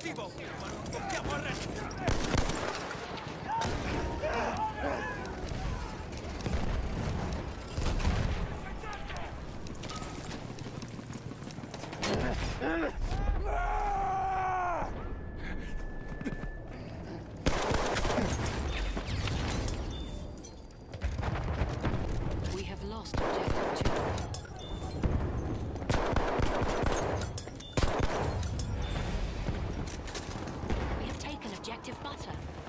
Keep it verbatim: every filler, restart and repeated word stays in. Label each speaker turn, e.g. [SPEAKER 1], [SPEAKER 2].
[SPEAKER 1] l'obiettivo, ma non dobbiamo arrenderci!
[SPEAKER 2] We have lost objective Charlie. We have taken objective Butter.